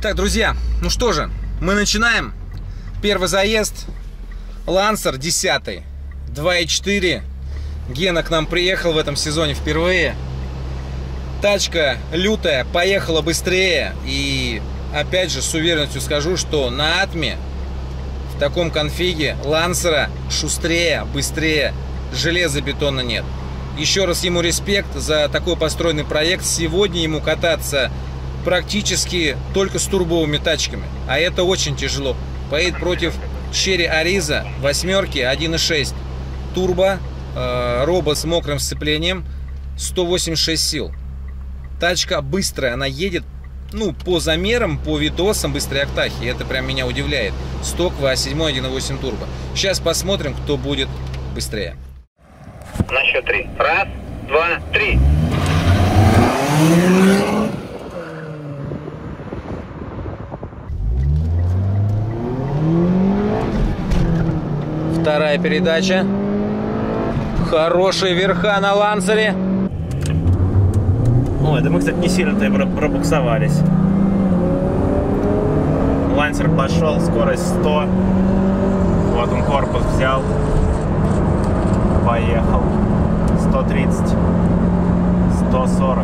Итак, друзья, ну что же, мы начинаем. Первый заезд. Lancer 10, 2.4. Гена к нам приехал в этом сезоне впервые. Тачка лютая, поехала быстрее. И опять же с уверенностью скажу, что на Атме в таком конфиге Lancer шустрее, быстрее, железобетона нет. Еще раз ему респект за такой построенный проект. Сегодня ему кататься практически только с турбовыми тачками, а это очень тяжело. Поедет против Chery Ariza восьмерки 1.6 турбо, робо с мокрым сцеплением, 186 сил. Тачка быстрая, она едет, ну, по замерам, по видосам быстрой октахи. Это прям меня удивляет. Сток V7 1.8 турбо. Сейчас посмотрим, кто будет быстрее. На счет 3. Раз, два, три. Вторая передача. Хорошие верха на Лансере. Ой, да мы, кстати, не сильно-то пробуксовались. Лансер пошел, скорость 100. Вот он корпус взял. Поехал. 130. 140.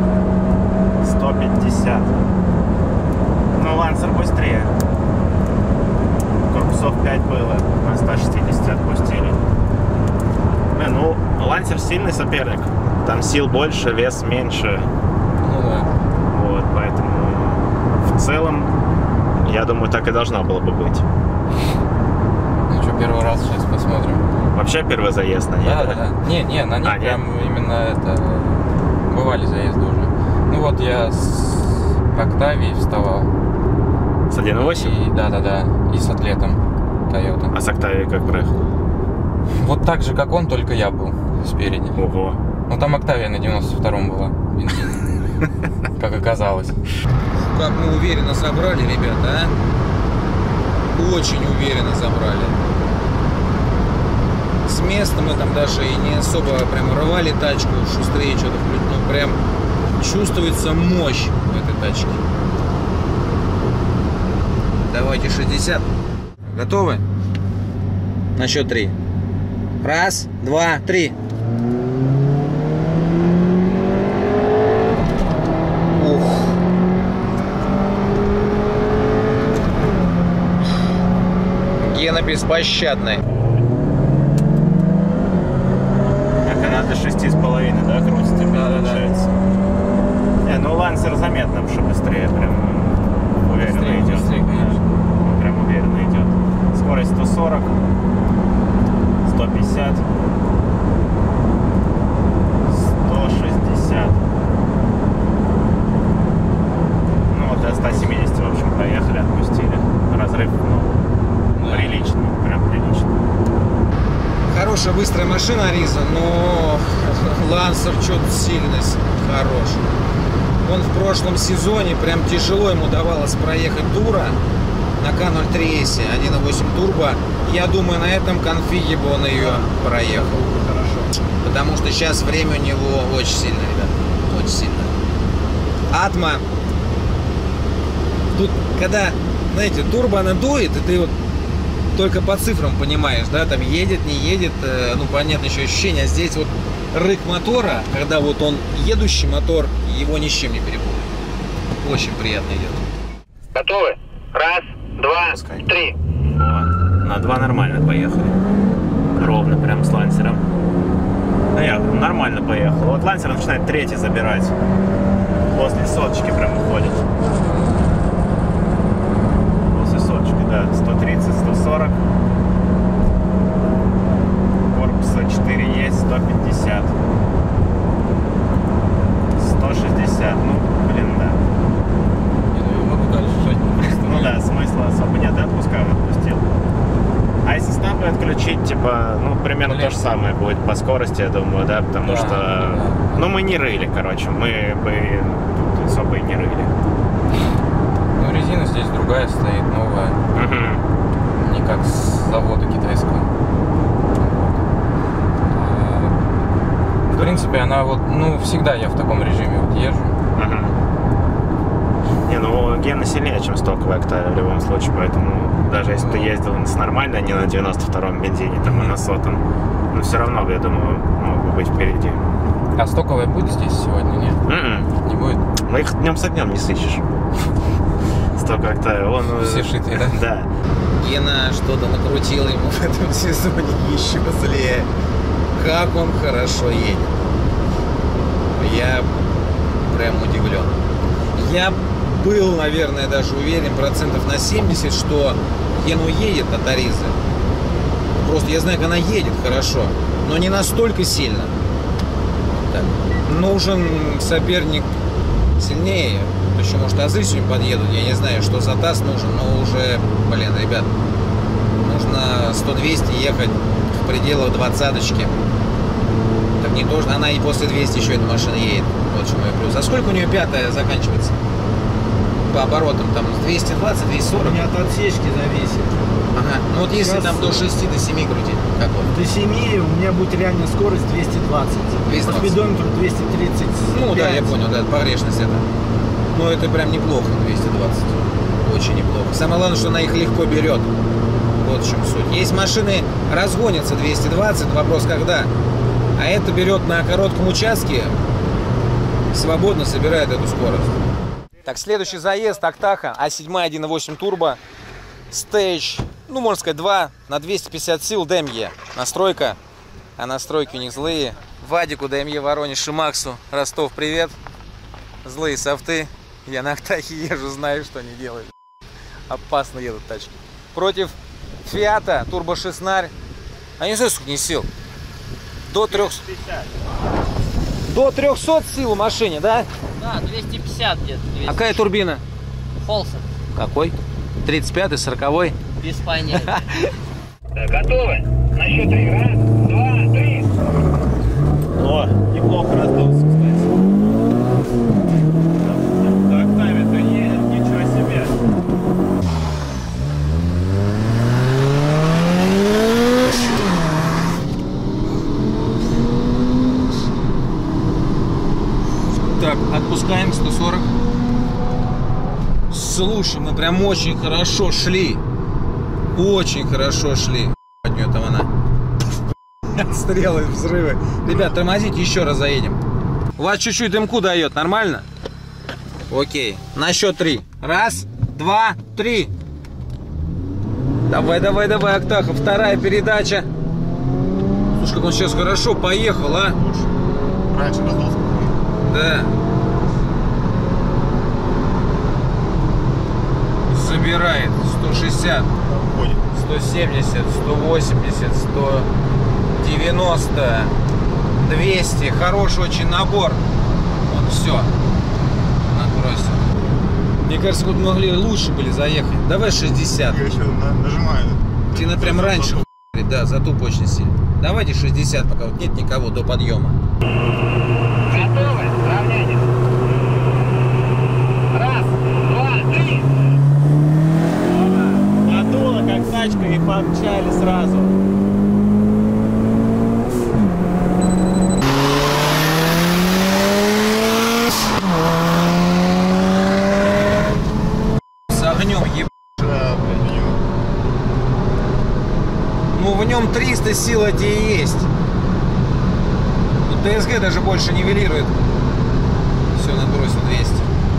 150. Но Лансер быстрее. Корпусов 5 было. На 160 отпустили. Ну, Лансер сильный соперник. Там сил больше, вес меньше. Ну да. Вот, поэтому в целом, я думаю, так и должно было бы быть. Ну что, первый раз сейчас посмотрим. Вообще первый заезд на ней? Да. Не, на ней прям именно это... Бывали заезды уже. Ну вот я с Октавией вставал. С 1.8? Да. И с Атлетом Toyota. А с Октавией как проехал? Вот так же, как он, только я был спереди. Ого. Ну там Октавия на 92-м была. Как оказалось. Как мы уверенно забрали, ребята, а? Очень уверенно забрали. С места мы там даже и не особо прям рвали тачку, шустрее что-то включить. Ну прям чувствуется мощь в этой тачке. Давайте 60. Готовы? На счет 3. Раз, два, три. Ух. Гена беспощадный. Так она до 6,5, да, крутится? Получается. Не, ну Лансер заметно, что быстрее, прям уверенно идет. Быстрее, конечно. Прям уверенно идет. Скорость 140, 150, 160. Ну вот до 170, в общем, проехали, отпустили. Разрыв, ну, приличный, прям приличный. Хорошая быстрая машина Ariza, но Lancer что-то сильно хорош. Он в прошлом сезоне прям тяжело ему давалось проехать тура на К03S 1.8 турбо. Я думаю, на этом конфиге бы он ее проехал. Хорошо. Потому что сейчас время у него очень сильное, ребят. Очень сильно. Атма. Тут, когда, знаете, турбо она дует, и ты вот только по цифрам понимаешь, да, там едет, не едет, ну, понятно, еще ощущение. А здесь вот рык мотора, когда вот он едущий мотор, его ни с чем не перепутать. Очень приятно идет. Готовы? Раз, два, Пускай. три. Вот. На 2 нормально поехали. Ровно, прям с Лансером. Ну я нормально поехал. Вот Лансер начинает третий забирать. После соточки прям уходит. После соточки, да. 130, 140. Корпуса 4 есть, 150. 160. Ну, блин, да. Я могу дальше жать. Ну да, смысла особо нет, да, отпускаю, отпустил. А если снапы отключить, типа, ну, примерно то же самое будет по скорости, я думаю, да, потому что, ну, мы не рыли, короче, мы бы тут особо и не рыли. Ну резина здесь другая стоит, новая. Не как с завода китайского. В принципе, она вот, ну, всегда я в таком режиме вот езжу. Не, ну Гена сильнее, чем стоковая Octavia в любом случае, поэтому даже если ты ездил с нормальной, а не на 92-м бензине, там, и на 100-м, но все равно, я думаю, мог бы быть впереди. А стоковая будет здесь сегодня, нет? Не будет? Ну их днем с огнем не сыщешь. Стоковая Octavia, он... Все шитые, да? Да. Гена что-то накрутил ему в этом сезоне еще злее. Как он хорошо едет. Я прям удивлен. Я был, наверное, даже уверен процентов на 70, что Гена уедет от Аризы. Просто я знаю, как она едет хорошо, но не настолько сильно. Вот так. Нужен соперник сильнее. Еще, может, азы сегодня подъедут. Я не знаю, что за таз нужен, но уже, блин, ребят, нужно 100-200 ехать в пределах двадцаточки. Так не то, что она и после 200 еще эта машина едет. Вот что мой плюс. А сколько у нее пятая заканчивается? По оборотам там 220, 240? У меня от отсечки зависит. Ага. Ну вот если Сейчас там до 6, до 7 крутить, как вот? До 7 у меня будет реальная скорость 220. 220. По спидометру 230. Ну да, я понял, да, погрешность это. Ну это прям неплохо, 220. Очень неплохо. Самое главное, что она их легко берет. Вот в чем суть. Есть машины, разгонятся 220, вопрос когда. А это берет на коротком участке, свободно собирает эту скорость. Так, следующий заезд, Актаха, А7 1.8 турбо, Stage, ну можно сказать 2 на 250 сил, ДМЕ. Настройка, а настройки у них злые. Вадику, ДМЕ, Воронеж и Максу, Ростов, привет. Злые софты, я на Актахе езжу, знаю, что они делают. Опасно едут тачки. Против Фиата, турбо шестнарь, а не знаю, сколько не сил. До 300. До 300 сил в машине, да? Да, 250 где-то. А какая турбина? Холсен. Какой? 35-й, 40-й? Без понятия. Готовы? На счет 3. Раз, два, три. О, неплохо раздался, кстати. Так, Octavia-то едет, ничего себе. Так, отпускаем 140. Слушай, мы прям очень хорошо шли. Очень хорошо шли. От нее там она. Отстрелы, взрывы. Ребят, тормозите, еще раз заедем. У вас чуть-чуть дымку дает, нормально? Окей. На счет 3. Раз, два, три. Давай, давай, давай, Актаха. Вторая передача. Слушай, как он сейчас хорошо поехал, а? Раньше раздался. Да. Забирает 160, 170, 180, 190, 200. Хороший очень набор. Вот все. Набросил. Мне кажется, вот могли лучше были заехать. Давай 60. Я еще нажимаю. Тебе прям раньше, да, затуп очень сильно. Давайте 60, пока вот нет никого до подъема. Готовы? Равняйтесь. Раз, два, три. Подуло, как тачка, и помчали сразу. С огнем еб... Да, блин. Ну в нем 300 сил эти и есть. Ну, ТСГ даже больше нивелирует. Все, надбросил 200.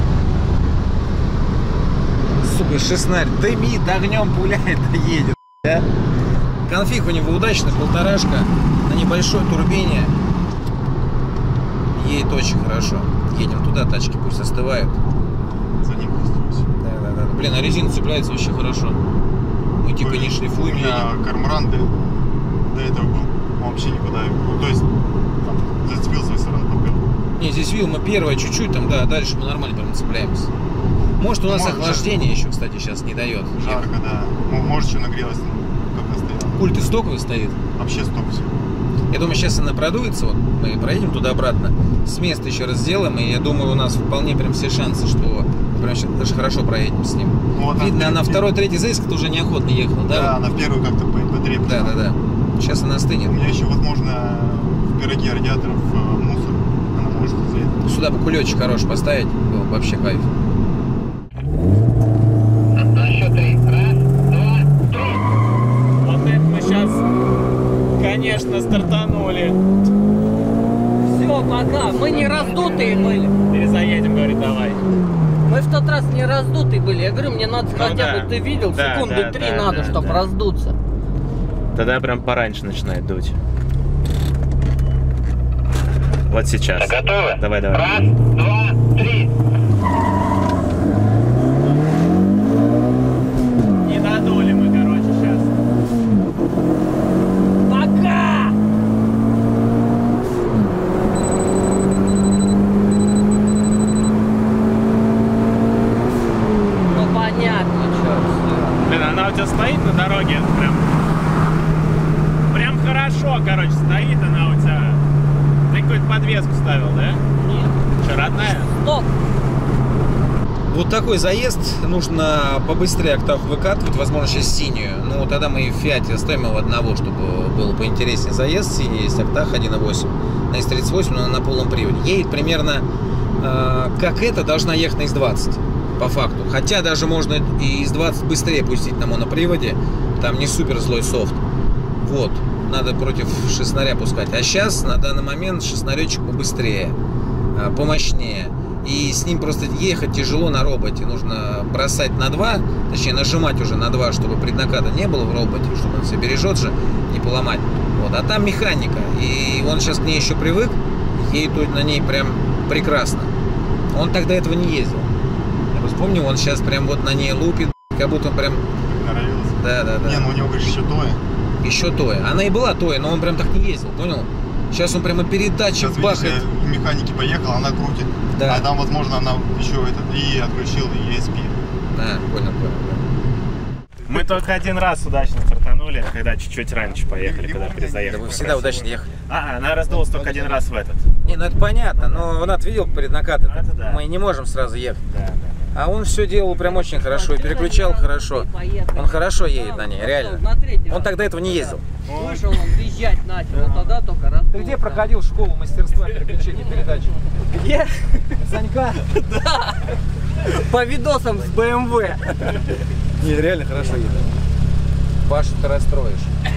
Сука, шестнарь дымит, огнем пуляет, едет. Да? Конфиг у него удачный, полторашка на небольшой турбине. Едет очень хорошо. Едем туда, тачки пусть остывают. За ним пустился. Да. Блин, а резина цепляется вообще хорошо. Мы типа не шлифуем, У меня едем. кармран до этого был. Он вообще никуда. Ну, то есть там зацепился и сразу попил. Не, здесь Вилма первая, чуть-чуть там, да, дальше мы нормально прям цепляемся. Может, у нас Может, охлаждение еще, кстати, сейчас не дает. Жарко, да. Ну, может, что нагрелось, как стояла. Пульт и стоковый стоит. Вообще стоп все. Я думаю, сейчас она продуется, вот мы проедем туда-обратно, с места еще раз сделаем, и я думаю, у нас вполне прям все шансы, что мы прям сейчас даже хорошо проедем с ним. Ну, вот Видно, она второй, третий заезд уже неохотно ехала, да? Да, на первую как-то бодрее. Да. Сейчас она У остынет. меня еще, возможно, в пироге радиаторов мусор. Она может заехать. Сюда бы кулечек хороший поставить, был бы вообще кайф. На счет 3. Раз, два, три. Вот это мы сейчас, конечно, стартанули. Все, пока. Мы не раздутые были. Перезаедем, говорит, давай. Мы в тот раз не раздутые были. Я говорю, мне надо хотя да. бы, ты видел, Да, секунды да, 3 да, надо, да, чтобы да. раздуться. Тогда прям пораньше начинает дуть. Вот сейчас. Готовы? Давай. Раз, два, три. Не надули мы, короче, сейчас. Пока! Ну понятно, что. Блин, она у тебя стоит на дороге, прям хорошо, короче, стоит она у тебя. Ты какую-то подвеску ставил, да? Нет. Что, родная? Стоп! Вот такой заезд, нужно побыстрее октаву выкатывать, возможно, сейчас синюю. Ну, тогда мы в Фиате оставим его одного, чтобы было поинтереснее заезд. Синий есть октав 1.8 на S38, но на полном приводе. Едет примерно, как это, должна ехать на S20, по факту. Хотя даже можно и S20 быстрее пустить на моноприводе, там не супер злой софт. Вот, надо против шестнаря пускать. А сейчас, на данный момент, шестнаречек побыстрее, помощнее. И с ним просто ехать тяжело на роботе. Нужно бросать на 2, точнее нажимать уже на 2, чтобы преднаката не было в роботе, чтобы он все бережет же, не поломать. Вот. А там механика. И он сейчас к ней еще привык, едет на ней прям прекрасно. Он тогда этого не ездил. Я просто помню, он сейчас прям вот на ней лупит, как будто он прям... Норовился. Да. Не, ну у него, говоришь, еще тое. Еще тое. Она и была тое, но он прям так не ездил, понял? Сейчас он прямо передачи Сейчас, видишь, бахает. я в механике поехал, она крутит. Да. А там, возможно, она еще и отключила ESP. Да, понял. Мы только один раз удачно стартанули, когда чуть-чуть раньше поехали, когда перезаехали. Да вы всегда удачно ехали. Она раздулась только один раз в этот. Не, ну это понятно, но он отвидел преднакат. Это да. Мы не можем сразу ехать. Да. А он все делал прям очень хорошо и переключал хорошо. Он хорошо едет на ней, реально. Он тогда этого не ездил. Вышел он визжать начал, а тогда только раз. Ты где проходил школу мастерства переключения передач? Где? Санька? Да. По видосам с BMW. Не, реально хорошо едет. Пашу ты расстроишь.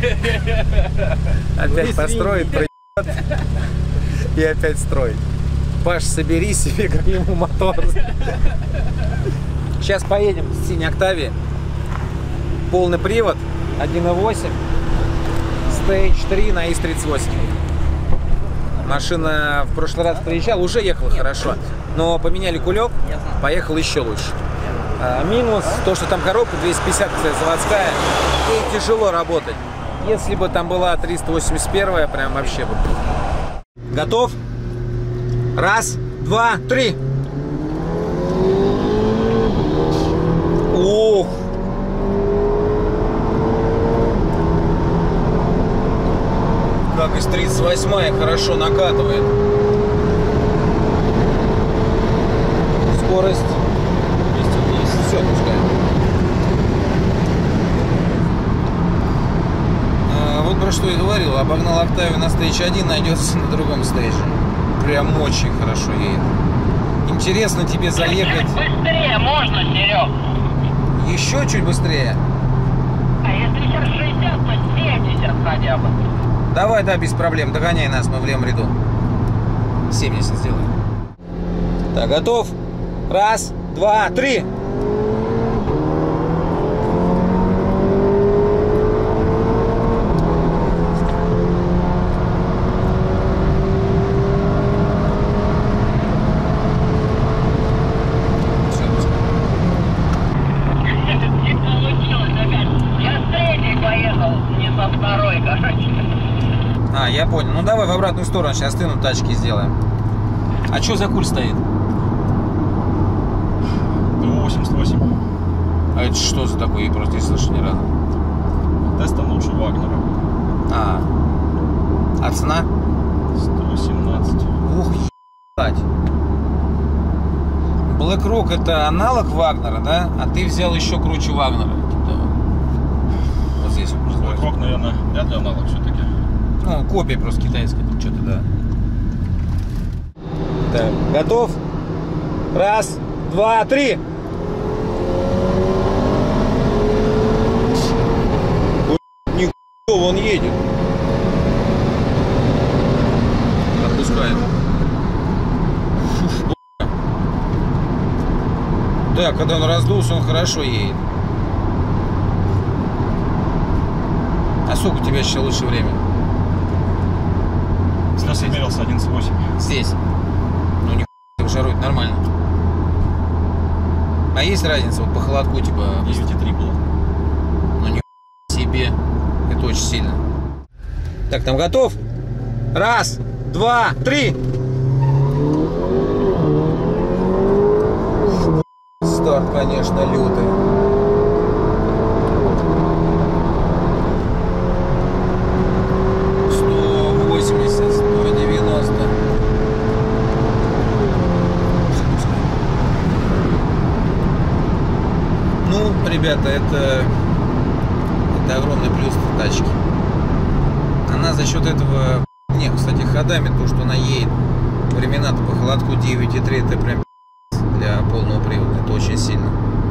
Опять построит, проебет и опять строит. Паш, собери себе, как ему мотор. Сейчас поедем в синей октаве. Полный привод, 1.8. Stage 3 на ИС-38. Машина в прошлый раз приезжала, уже ехала хорошо. Но поменяли кулек, поехал еще лучше. Минус то, что там коробка 250, кстати, заводская. И тяжело работать. Если бы там была 381, прям вообще бы. Готов? Раз, два, три. Ох! Как из 38 хорошо накатывает. Скорость 210. Все, пускай. Вот про что я говорил. Обогнал октаве на стейдж 1, найдется на другом стейдже. Прям очень хорошо едет. Интересно тебе заехать... Быстрее можно, Серег? Еще чуть быстрее. А если сейчас 60, то 70 хотя бы. Давай, да, без проблем. Догоняй нас, мы в левом ряду. 70 сделаем. Так, готов? Раз, два, три. Не получилось опять. Я с третьей поехал, не со второй, короче. А, я понял. Ну давай в обратную сторону, сейчас стынут тачки сделаем. А что за куль стоит? 88. А это что за такое? Я просто не слышал ни разу. Тестом лучше Вагнера. А цена? 117. Ух, ебать. Black Rock это аналог Вагнера, да? А ты взял еще круче Вагнера. Вот здесь вот. Black, наверное, вряд ли аналог все-таки. Ну, копия просто китайская, там что-то, да. Так, готов? Раз, два, три. он едет. Отпускаем. Да, когда он раздулся, он хорошо едет. А сколько у тебя сейчас лучшее время? Сейчас мерился 11,8. Здесь. Ну не жарует нормально. А есть разница вот по холодку типа? 9,3 было. Ну не себе. Это очень сильно. Так, там готов? Раз, два, три. Старт, конечно, лютый. Ребята, это огромный плюс тачки. Она за счет этого, не, кстати, ходами, то, что она едет, времена-то по холодку 9,3, это прям для полного привода, это очень сильно.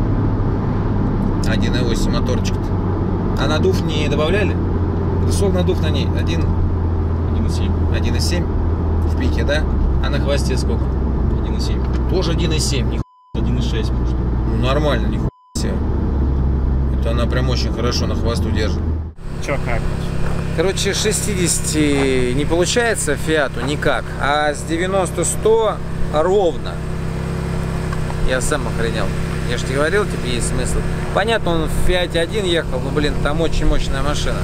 1,8 моторчик-то. А надув не добавляли? Сколько надув на ней? 1,7. 1,7 в пике, да? А на хвосте сколько? 1,7. Тоже 1,7, нихуя. 1,6 может. Ну нормально, нихуя себе. Это она прям очень хорошо на хвосту держит. Чё, как? Короче, 60 не получается Фиату никак, а с 90-100 ровно. Я сам охренел. Я же тебе говорил, типа, есть смысл. Понятно, он в Фиате 1 ехал, но, блин, там очень мощная машина.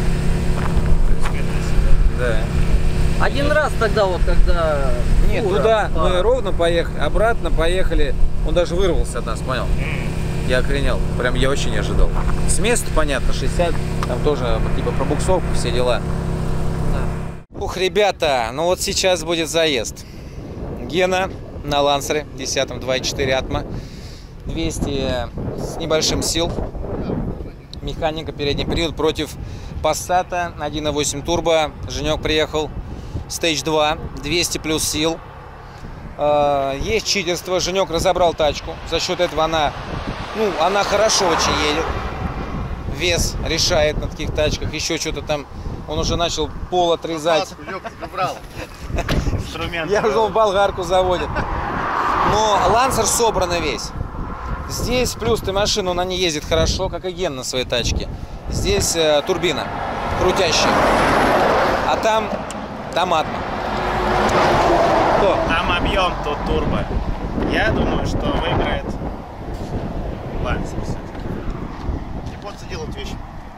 Да. Один раз тогда вот, когда... Нет, туда мы ровно поехали, обратно поехали. Он даже вырвался от нас, понял? Я охренел. Прям я очень не ожидал. С места, понятно, 60. Там тоже типа пробуксовка, все дела. Да. Ух, ребята, ну вот сейчас будет заезд. Гена на Лансере 10-м 2.4 Атма. 200 с небольшим сил. Механика передний период против Passat 1.8 турбо. Женек приехал. Stage 2. 200 плюс сил. Есть читерство. Женек разобрал тачку. За счет этого она хорошо очень едет. Вес решает на таких тачках. Еще что-то там. Он уже начал пол отрезать. Я уже в болгарку заводит. Но Лансер собран весь. Здесь плюс ты машину, на ней ездит хорошо, как и Ген на своей тачке. Здесь турбина крутящая. А там Атма. Кто? Там объем, тут турбо. Я думаю, что выиграет Лансер все-таки. Японцы делают вещи.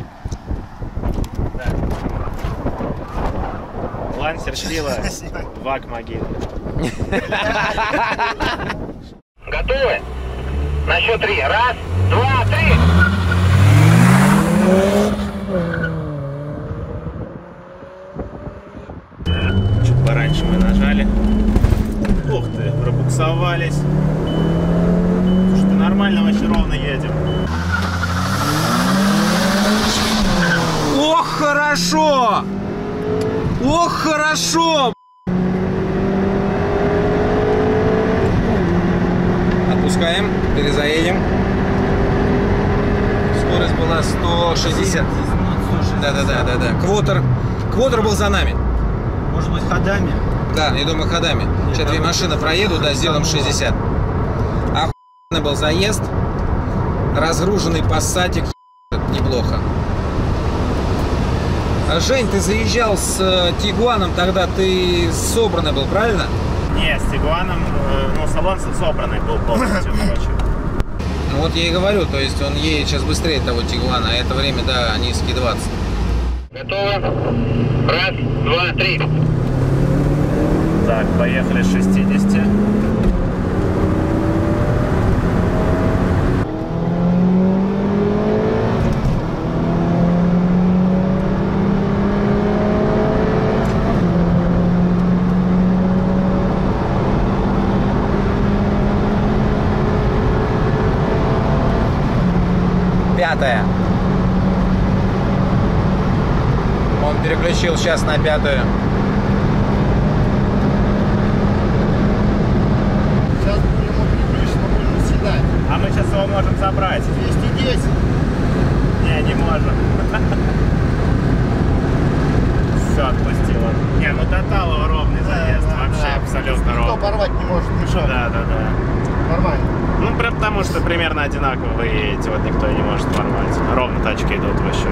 Да. Лансер сила, ВАК могила. Готовы? На счет 3. Раз, два, три. Чуть пораньше мы нажали. Ух ты, пробуксовались. Что нормально, вообще ровно едем. Ох, хорошо! Ох, хорошо! Отпускаем, перезаедем. Скорость была 160. Да. Квотер был за нами. Может быть, ходами? Да, я думаю, ходами. Сейчас две машины проедут, да, сделаем 60. Охуенный был заезд. Разгруженный пассатик. Неплохо. Жень, ты заезжал с Тигуаном, тогда ты собранный был, правильно? Не, с Тигуаном, салон собранный был полностью, короче. Ну вот я и говорю, то есть он едет сейчас быстрее того Тигуана, а это время, да, низкие 20. Готово? Раз, два, три. Так, поехали с 60. Пятая. Он переключил сейчас на пятую. Сейчас ему переключить, мы будем седать. А мы сейчас его можем забрать. 210. Не можем. оборвать не может, ну что? Да. Нормально. Ну, прям потому что примерно одинаково вы едете, вот никто не может ворвать. Ровно тачки идут вообще.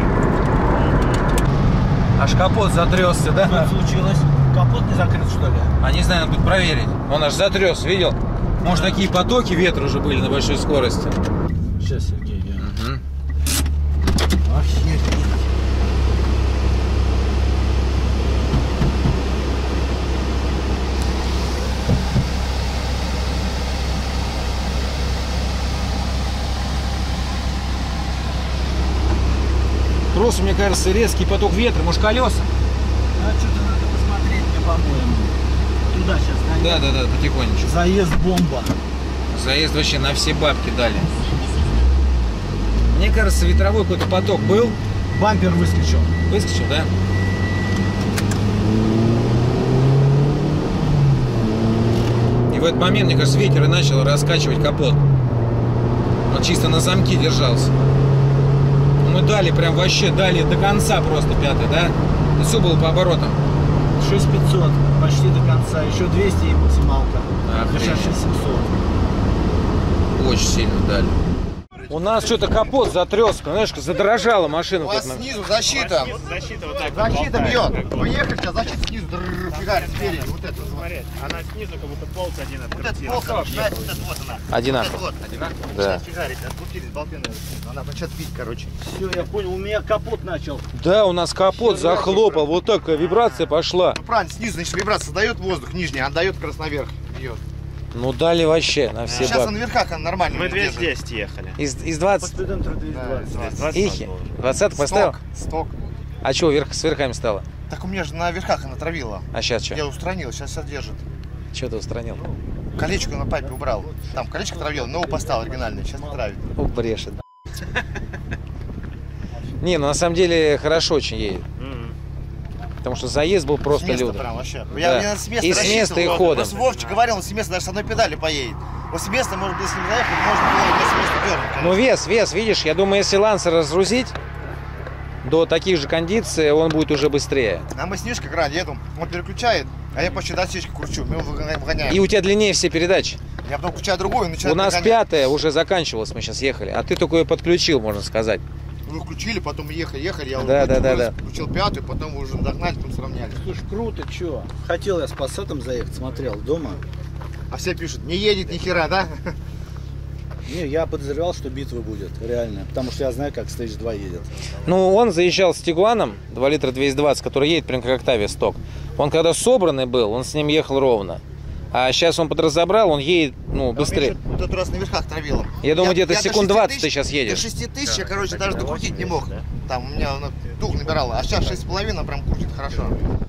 Аж капот затресся, да? Что случилось? Капот не закрыт, что ли? А не знаю, надо будет проверить. Он аж затрес, видел? Может, такие потоки ветра уже были на большой скорости. Сейчас, Сергей, я... Мгм. Охереть. Просто, мне кажется, резкий поток ветра. Может, колеса? А что-то надо посмотреть мне, по-моему. Туда сейчас, Да, потихонечку. Заезд бомба. Заезд вообще на все бабки дали. Мне кажется, ветровой какой-то поток был. Бампер выскочил. Выскочил, да? И в этот момент, мне кажется, ветер и начал раскачивать капот. Он чисто на замке держался. Мы дали прям вообще, дали до конца просто пятый, да? И все было по оборотам. 6500, почти до конца. Еще 200 и максималка. Охренеть. Сейчас 6700. Очень сильно дали. У нас что-то капот затрес, знаешь, задрожала машина. У вас снизу защита. Защита вот так Защита болтает, бьет. Вы ехали, а защита снизу фигарит спереди. Вот это. Смотри, она снизу как будто болт один Вот это открутила. пол, короче, знаете, вот это вот она. Одинаково. Вот. Да. Сейчас фигарит, открутились болты, наверное. Она начнет бить, короче. Все, я понял, у меня капот начал. Да, у нас капот захлопал, вот так вибрация пошла. Ну правильно, снизу, значит, вибрация дает воздух нижний, а дает как раз наверх. Бьет. Ну дали вообще на все Сейчас бабки. он наверхах, он нормально. Мы держит. 210 ехали. Из По 20 студенту 220. 220 ихи, было уже. 20 поставил? Сток. А что, с верхами стало? Так у меня же на верхах она травила. А сейчас что? Я устранил, сейчас содержит. Что ты устранил? Колечко на пайпе убрал. Там колечко травил, новый поставил оригинальный, сейчас не травит. Ух, брешет. Не, ну на самом деле хорошо очень едет. Потому что заезд был просто с места людом. прям вообще. Да. Я с места И с места, и ходом. Просто Вовчик говорил, он с места даже с одной педали поедет. Вот с места, может быть, если не заехать, можно было его с места дернуть. Ну вес, видишь, я думаю, если Лансер разгрузить до таких же кондиций, он будет уже быстрее. А мы с Нишкой играли, едем, он переключает, а я почти датчичку кручу, мы его выгоняем. И у тебя длиннее все передачи. Я потом включаю другую и начинаю У нас догонять. пятая уже заканчивалась, мы сейчас ехали, а ты только ее подключил, можно сказать. Вы включили, потом ехали, я Да. включил пятую, потом вы уже догнали, потом сравняли. Слушай, круто, чё? Хотел я с Пассатом заехать, смотрел дома. А все пишут, не едет ни хера, да? Не, я подозревал, что битва будет, реально. Потому что я знаю, как Stage 2 едет. Ну, он заезжал с Тигуаном 2 литра 220, который едет прям как Octavia сток. Он когда собранный был, он с ним ехал ровно. А сейчас он подразобрал, он едет, ну, быстрее. В тот раз на верхах травило. Я думаю, где-то до секунд 6 20 тысяч- ты сейчас едешь. До 6 тысяч я, короче, даже докрутить не мог. Там у меня дух набирало. А сейчас 6,5 прям крутит хорошо.